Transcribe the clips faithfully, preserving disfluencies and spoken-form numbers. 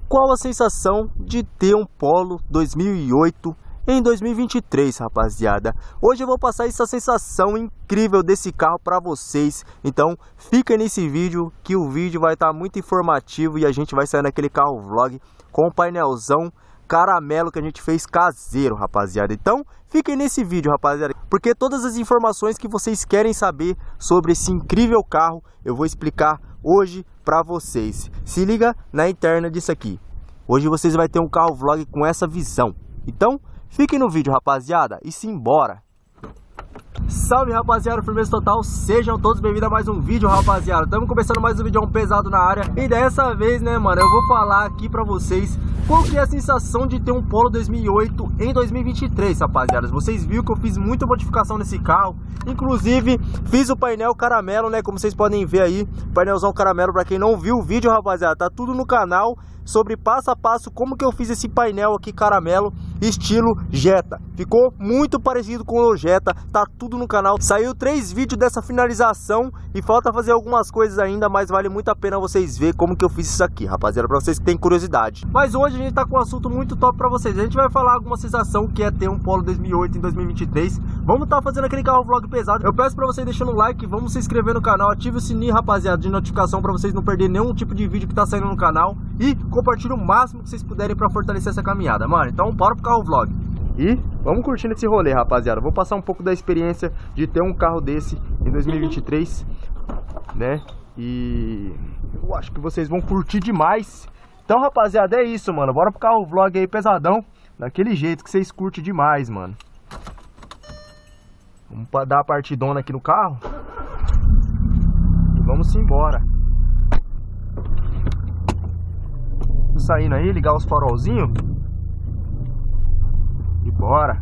qual a sensação de ter um Polo dois mil e oito em dois mil e vinte e três, rapaziada. Hoje eu vou passar essa sensação incrível desse carro para vocês. Então fica nesse vídeo que o vídeo vai estar muito informativo e a gente vai sair naquele carro vlog com o painelzão caramelo que a gente fez caseiro, rapaziada. Então fiquem nesse vídeo, rapaziada, porque todas as informações que vocês querem saber sobre esse incrível carro eu vou explicar hoje para vocês. Se liga na interna disso aqui. Hoje vocês vão ter um carro vlog com essa visão. Então fiquem no vídeo, rapaziada, e simbora! Salve, rapaziada, firmeza total, sejam todos bem-vindos a mais um vídeo, rapaziada. Estamos começando mais um vídeo pesado na área. E dessa vez, né, mano, eu vou falar aqui pra vocês qual que é a sensação de ter um Polo dois mil e oito em dois mil e vinte e três, rapaziada. Vocês viram que eu fiz muita modificação nesse carro. Inclusive, fiz o painel caramelo, né, como vocês podem ver aí. Painelzão caramelo, pra quem não viu o vídeo, rapaziada, tá tudo no canal. Sobre passo a passo como que eu fiz esse painel aqui caramelo estilo Jetta. Ficou muito parecido com o Jetta, tá tudo no canal. Saiu três vídeos dessa finalização e falta fazer algumas coisas ainda, mas vale muito a pena vocês verem como que eu fiz isso aqui, rapaziada, pra vocês que tem curiosidade. Mas hoje a gente tá com um assunto muito top pra vocês. A gente vai falar alguma sensação que é ter um Polo dois mil e oito em dois mil e vinte e três. Vamos tá fazendo aquele carro vlog pesado. Eu peço pra vocês deixando o like, vamos se inscrever no canal, ative o sininho, rapaziada, de notificação pra vocês não perderem nenhum tipo de vídeo que tá saindo no canal. E compartilhe o máximo que vocês puderem pra fortalecer essa caminhada, mano. Então bora pro carro vlog. E vamos curtindo esse rolê, rapaziada. Vou passar um pouco da experiência de ter um carro desse em dois mil e vinte e três, né? E eu acho que vocês vão curtir demais. Então, rapaziada, é isso, mano. Bora pro carro vlog aí pesadão, daquele jeito que vocês curtem demais, mano. Vamos dar a partidona aqui no carro e vamos embora. Saindo aí, ligar os farolzinhos e bora.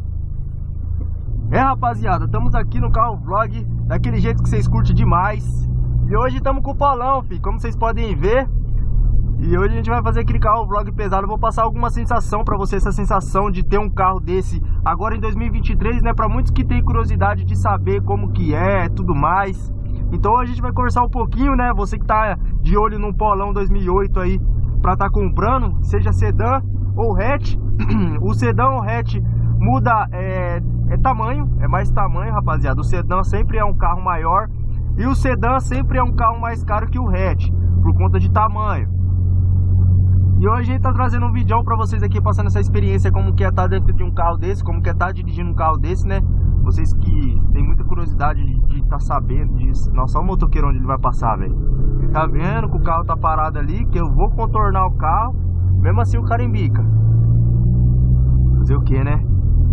É, rapaziada, estamos aqui no carro vlog daquele jeito que vocês curtem demais. E hoje estamos com o Polão, filho, como vocês podem ver. E hoje a gente vai fazer aquele carro vlog pesado. Eu vou passar alguma sensação pra você, essa sensação de ter um carro desse agora em dois mil e vinte e três, né? Pra muitos que tem curiosidade de saber como que é, tudo mais. Então a gente vai conversar um pouquinho, né? Você que tá de olho num Polão dois mil e oito aí para estar tá comprando, seja sedã ou hatch. O sedã ou hatch muda é, é tamanho, é mais tamanho, rapaziada. O sedã sempre é um carro maior e o sedã sempre é um carro mais caro que o hatch, por conta de tamanho. E hoje a gente tá trazendo um vídeo para vocês aqui, passando essa experiência, como que é estar dentro de um carro desse, como que é estar dirigindo um carro desse, né? Vocês que tem muita curiosidade de estar tá sabendo disso. Nossa, olha o motoqueiro onde ele vai passar, velho. Tá vendo que o carro tá parado ali, que eu vou contornar o carro, mesmo assim o cara embica. Fazer o que, né?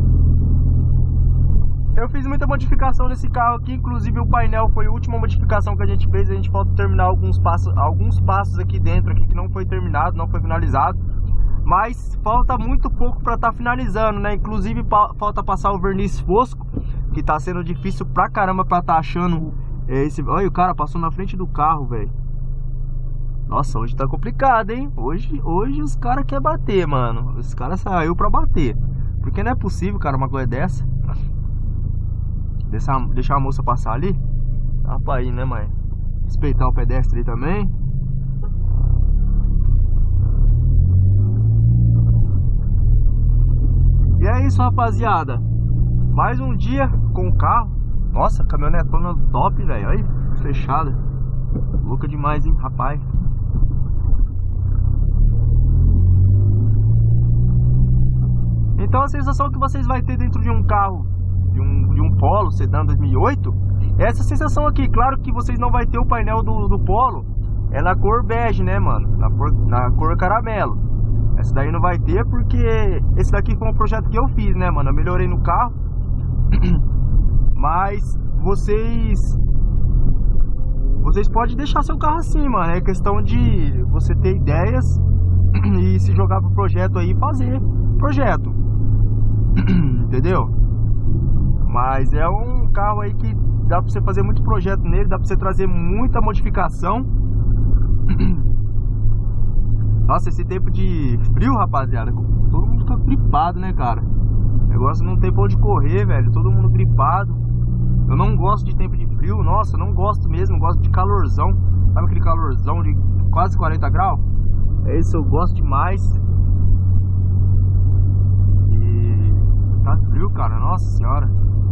Eu fiz muita modificação nesse carro aqui, inclusive o painel foi a última modificação que a gente fez. A gente falta terminar alguns passos, alguns passos aqui dentro aqui que não foi terminado, não foi finalizado. Mas falta muito pouco para estar tá finalizando, né? Inclusive falta passar o verniz fosco, que tá sendo difícil pra caramba pra tá achando esse... Olha, o cara passou na frente do carro, velho. Nossa, hoje tá complicado, hein? Hoje, hoje os caras querem bater, mano. Os caras saíram pra bater. Porque não é possível, cara, uma coisa dessa. Deixar, deixar a moça passar ali. Dá pra ir, né, mãe? Respeitar o pedestre ali também. E é isso, rapaziada. Mais um dia com o carro. Nossa, caminhonetona top, velho. Olha aí, fechada. Louca demais, hein, rapaz. Então a sensação que vocês vão ter dentro de um carro, de um, de um Polo sedã dois mil e oito, é essa sensação aqui. Claro que vocês não vai ter o painel do, do Polo, é na cor bege, né, mano? Na cor, na cor caramelo. Essa daí não vai ter porque esse daqui foi um projeto que eu fiz, né, mano? Eu melhorei no carro. Mas vocês Vocês podem deixar seu carro assim, mano. É questão de você ter ideias e se jogar pro projeto aí e fazer projeto. Entendeu? Mas é um carro aí que dá pra você fazer muito projeto nele, dá pra você trazer muita modificação. Nossa, esse tempo de frio, rapaziada, todo mundo fica gripado, né, cara? O negócio não tem pra onde correr, velho. Todo mundo gripado. Eu não gosto de tempo de frio, nossa, eu não gosto mesmo. Eu gosto de calorzão. Sabe aquele calorzão de quase quarenta graus? Esse eu gosto demais. E tá frio, cara, nossa senhora.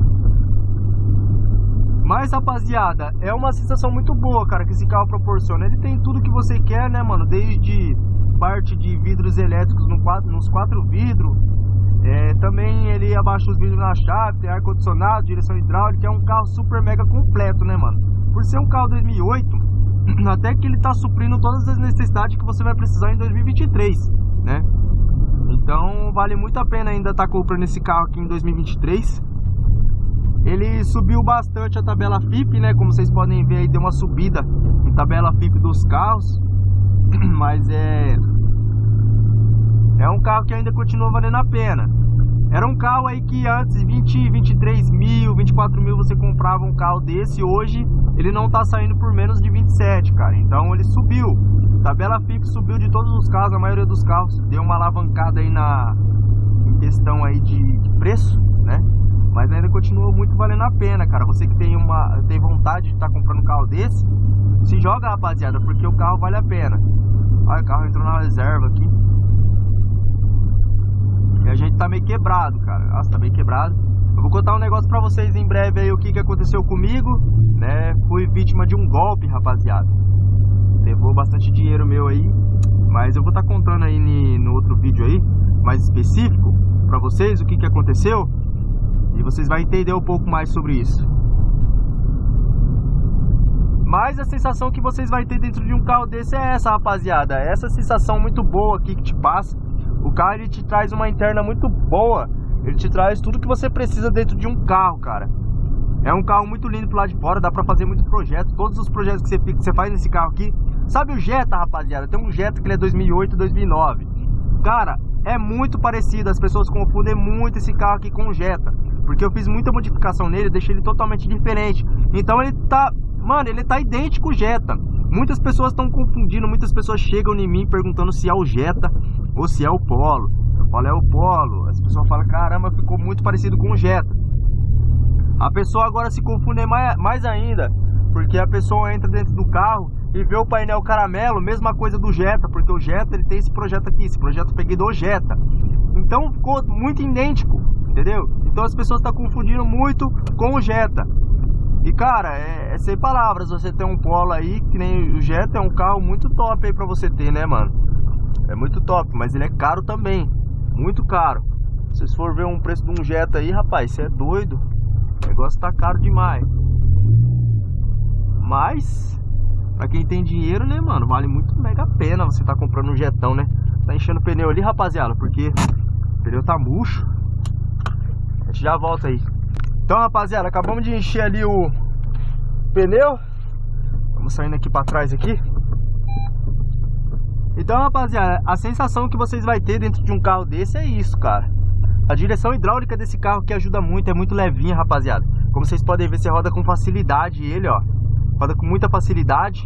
Mas, rapaziada, é uma sensação muito boa, cara, que esse carro proporciona. Ele tem tudo que você quer, né, mano? Desde parte de vidros elétricos no quatro, nos quatro vidros. É, também ele abaixa os vidros na chave, tem ar-condicionado, direção hidráulica. É um carro super mega completo, né, mano? Por ser um carro dois mil e oito, até que ele tá suprindo todas as necessidades que você vai precisar em dois mil e vinte e três, né? Então vale muito a pena ainda estar comprando esse carro aqui em dois mil e vinte e três. Ele subiu bastante a tabela F I P, né? Como vocês podem ver aí, deu uma subida em tabela F I P dos carros. Mas é... É um carro que ainda continua valendo a pena. Era um carro aí que antes, vinte, vinte e três mil, vinte e quatro mil você comprava um carro desse. Hoje ele não tá saindo por menos de vinte e sete, cara. Então ele subiu. Tabela F I P subiu de todos os carros, a maioria dos carros. Deu uma alavancada aí na... em questão aí de, de preço, né? Mas ainda continua muito valendo a pena, cara. Você que tem, uma, tem vontade de estar tá comprando um carro desse, se joga, rapaziada, porque o carro vale a pena. Olha, o carro entrou na reserva aqui. E a gente tá meio quebrado, cara. Nossa, tá meio quebrado. Eu vou contar um negócio pra vocês em breve aí, o que que aconteceu comigo, né? Fui vítima de um golpe, rapaziada. Levou bastante dinheiro meu aí. Mas eu vou estar tá contando aí no outro vídeo aí, mais específico, pra vocês, o que que aconteceu. E vocês vão entender um pouco mais sobre isso. Mas a sensação que vocês vão ter dentro de um carro desse é essa, rapaziada. Essa sensação muito boa aqui que te passa. O carro, ele te traz uma interna muito boa. Ele te traz tudo que você precisa dentro de um carro, cara. É um carro muito lindo pro lado de fora. Dá pra fazer muito projeto. Todos os projetos que você, que você faz nesse carro aqui. Sabe o Jetta, rapaziada? Tem um Jetta que ele é dois mil e oito, dois mil e nove. Cara, é muito parecido. As pessoas confundem muito esse carro aqui com o Jetta. Porque eu fiz muita modificação nele, deixei ele totalmente diferente. Então ele tá, mano, ele tá idêntico ao Jetta. Muitas pessoas estão confundindo, muitas pessoas chegam em mim perguntando se é o Jetta ou se é o Polo. Eu falo, é o Polo. As pessoas falam, caramba, ficou muito parecido com o Jetta. A pessoa agora se confunde mais, mais ainda, porque a pessoa entra dentro do carro e vê o painel caramelo, mesma coisa do Jetta, porque o Jetta, ele tem esse projeto aqui, esse projeto eu peguei do Jetta. Então ficou muito idêntico, entendeu? Então as pessoas estão confundindo muito com o Jetta. E cara, é, é sem palavras você ter um Polo aí, que nem o Jetta, é um carro muito top aí pra você ter, né, mano? É muito top, mas ele é caro também, muito caro. Se vocês for ver um preço de um Jetta aí, rapaz, você é doido. O negócio tá caro demais. Mas, pra quem tem dinheiro, né, mano, vale muito mega a pena você tá comprando um Jettão, né? Tá enchendo o pneu ali, rapaziada, porque o pneu tá murcho. A gente já volta aí. Então, rapaziada, acabamos de encher ali o pneu. Vamos saindo aqui pra trás aqui. Então, rapaziada, a sensação que vocês vão ter dentro de um carro desse é isso, cara. A direção hidráulica desse carro que ajuda muito, é muito levinha, rapaziada. Como vocês podem ver, você roda com facilidade ele, ó. Roda com muita facilidade.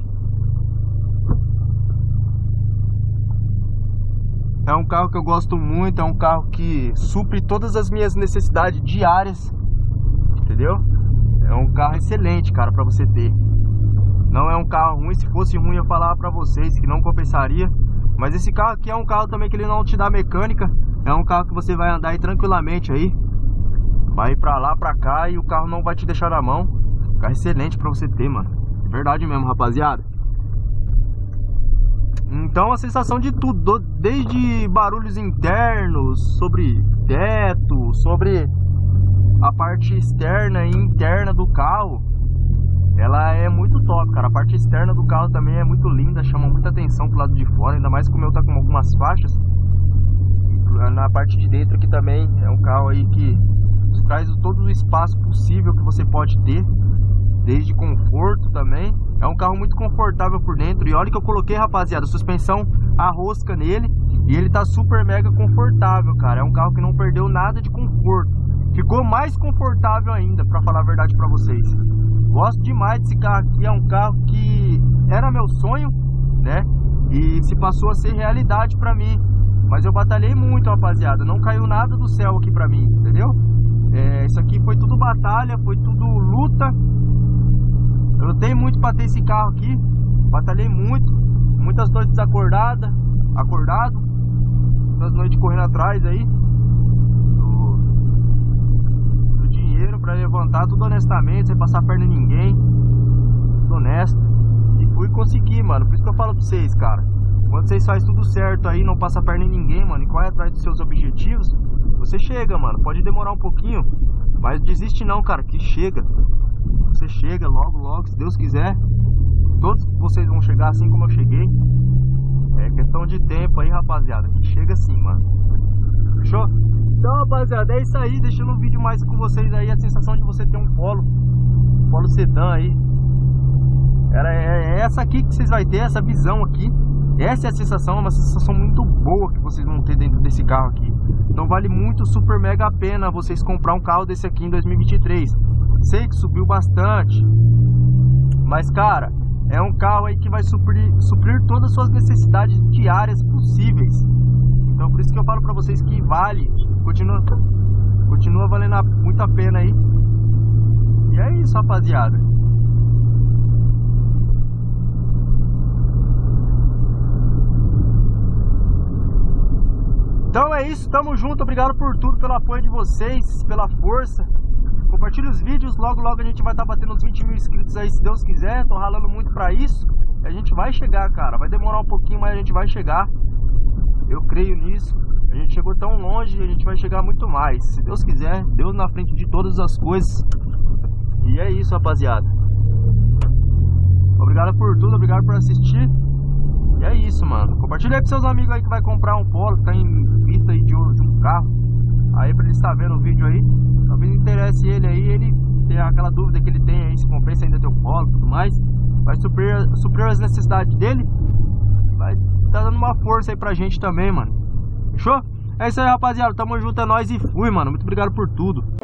É um carro que eu gosto muito, é um carro que supre todas as minhas necessidades diárias. Entendeu? É um carro excelente, cara, pra você ter. Não é um carro ruim, se fosse ruim eu falava pra vocês que não compensaria. Mas esse carro aqui é um carro também que ele não te dá mecânica. É um carro que você vai andar aí tranquilamente aí. Vai ir pra lá, pra cá e o carro não vai te deixar na mão. Carro excelente pra você ter, mano. É verdade mesmo, rapaziada. Então a sensação de tudo, desde barulhos internos, sobre teto, sobre a parte externa e interna do carro, ela é muito top, cara. A parte externa do carro também é muito linda, chama muita atenção pro lado de fora, ainda mais como eu tá com algumas faixas. Na parte de dentro aqui também é um carro aí que traz todo o espaço possível que você pode ter, desde conforto também. É um carro muito confortável por dentro. E olha que eu coloquei, rapaziada, suspensão a rosca nele, e ele tá super mega confortável, cara. É um carro que não perdeu nada de conforto. Ficou mais confortável ainda, pra falar a verdade pra vocês. Gosto demais desse carro aqui. É um carro que era meu sonho, né? E se passou a ser realidade pra mim. Mas eu batalhei muito, rapaziada. Não caiu nada do céu aqui pra mim, entendeu? É, isso aqui foi tudo batalha, foi tudo luta. Eu lutei muito pra ter esse carro aqui. Batalhei muito. Muitas noites desacordadas. acordado, das noites correndo atrás aí do, do dinheiro pra levantar tudo honestamente, sem passar a perna em ninguém, tudo honesto. E fui conseguir, mano. Por isso que eu falo pra vocês, cara, quando vocês fazem tudo certo aí, não passa a perna em ninguém, mano, e corre atrás dos seus objetivos, você chega, mano. Pode demorar um pouquinho, mas desiste não, cara, que chega. Você chega logo, logo, se Deus quiser. Todos vocês vão chegar assim como eu cheguei. É questão de tempo aí, rapaziada, que chega assim, mano. Fechou? Então, rapaziada, é isso aí. Deixando um vídeo mais com vocês aí, a sensação de você ter um Polo, um Polo sedã aí. Era, é, é essa aqui que vocês vão ter, essa visão aqui. Essa é a sensação, é uma sensação muito boa que vocês vão ter dentro desse carro aqui. Então vale muito, super mega a pena vocês comprar um carro desse aqui em dois mil e vinte e três. Sei que subiu bastante, mas cara, é um carro aí que vai suprir, suprir todas as suas necessidades diárias possíveis. Então por isso que eu falo pra vocês que vale, continua, continua valendo a, muito a pena aí. E é isso, rapaziada. Então é isso, tamo junto, obrigado por tudo, pelo apoio de vocês, pela força. Compartilhe os vídeos, logo logo a gente vai estar tá batendo uns vinte mil inscritos aí, se Deus quiser. Tô ralando muito pra isso. E a gente vai chegar, cara, vai demorar um pouquinho, mas a gente vai chegar. Eu creio nisso. A gente chegou tão longe e a gente vai chegar muito mais, se Deus quiser. Deus na frente de todas as coisas. E é isso, rapaziada. Obrigado por tudo, obrigado por assistir. E é isso, mano. Compartilha aí com seus amigos aí que vai comprar um Polo, que tá em vista aí de um, de um carro. Aí pra ele estar vendo o vídeo aí, talvez interesse ele aí, ele tem aquela dúvida que ele tem aí, se compensa ainda ter o Polo e tudo mais. Vai suprir, suprir as necessidades dele. Vai tá dando uma força aí pra gente também, mano. Fechou? É isso aí, rapaziada. Tamo junto, é nóis e fui, mano. Muito obrigado por tudo.